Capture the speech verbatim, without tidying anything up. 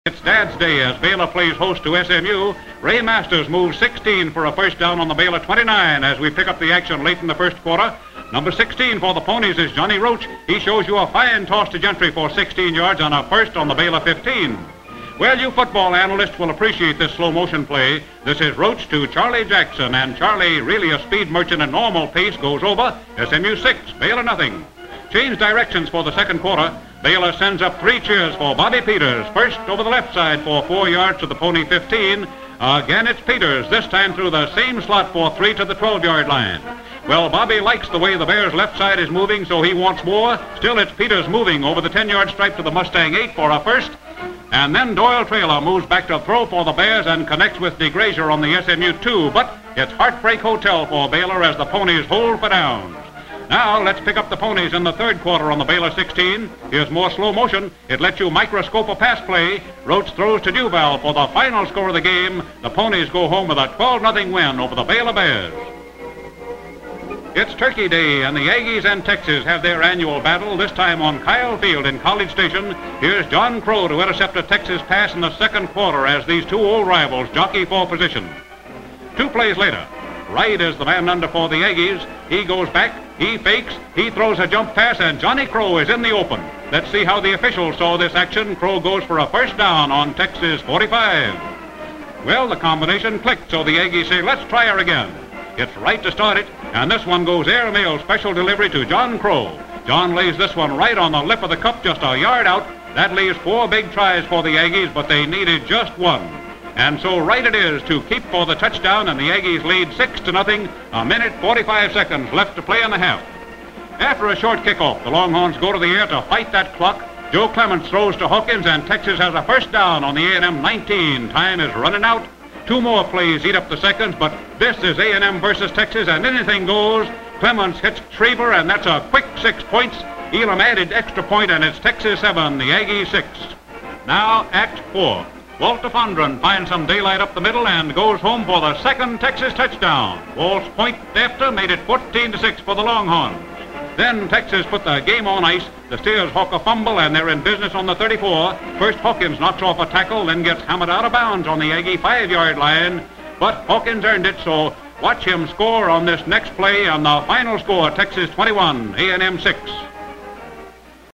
It's Dad's Day as Baylor plays host to S M U. Ray Masters moves sixteen for a first down on the Baylor twenty-nine as we pick up the action late in the first quarter. Number sixteen for the Ponies is Johnny Roach. He shows you a fine toss to Gentry for sixteen yards on a first on the Baylor fifteen. Well, you football analysts will appreciate this slow motion play. This is Roach to Charlie Jackson, and Charlie, really a speed merchant at normal pace, goes over. S M U six, Baylor nothing. Change directions for the second quarter. Baylor sends up three cheers for Bobby Peters. First over the left side for four yards to the Pony fifteen. Again, it's Peters, this time through the same slot for three to the twelve-yard line. Well, Bobby likes the way the Bears' left side is moving, so he wants more. Still, it's Peters moving over the ten-yard stripe to the Mustang eight for a first. And then Doyle Traylor moves back to throw for the Bears and connects with DeGrazier on the S M U two. But it's Heartbreak Hotel for Baylor as the Ponies hold for downs. Now, let's pick up the Ponies in the third quarter on the Baylor sixteen. Here's more slow motion. It lets you microscope a pass play. Roach throws to Duval for the final score of the game. The Ponies go home with a twelve nothing win over the Baylor Bears. It's Turkey Day, and the Aggies and Texas have their annual battle, this time on Kyle Field in College Station. Here's John Crow to intercept a Texas pass in the second quarter as these two old rivals jockey for position. Two plays later, Wright is the man under for the Aggies. He goes back, he fakes, he throws a jump pass, and Johnny Crow is in the open. Let's see how the officials saw this action. Crow goes for a first down on Texas forty-five. Well, the combination clicked, so the Aggies say, let's try her again. It's Wright to start it, and this one goes airmail special delivery to John Crow. John lays this one right on the lip of the cup, just a yard out. That leaves four big tries for the Aggies, but they needed just one. And so right it is to keep for the touchdown, and the Aggies lead six to nothing. A minute, forty-five seconds left to play in the half. After a short kickoff, the Longhorns go to the air to fight that clock. Joe Clements throws to Hawkins, and Texas has a first down on the A and M nineteen. Time is running out. Two more plays eat up the seconds, but this is A and M versus Texas, and anything goes. Clements hits Schreiber, and that's a quick six points. Elam added extra point, and it's Texas seven, the Aggies six. Now, Act four. Walt Fondren finds some daylight up the middle and goes home for the second Texas touchdown. Walt's point after made it fourteen to six for the Longhorns. Then Texas put the game on ice. The Steers hawk a fumble, and they're in business on the thirty-four. First Hawkins knocks off a tackle, then gets hammered out of bounds on the Aggie five-yard line. But Hawkins earned it, so watch him score on this next play, on the final score, Texas twenty-one, A and M six.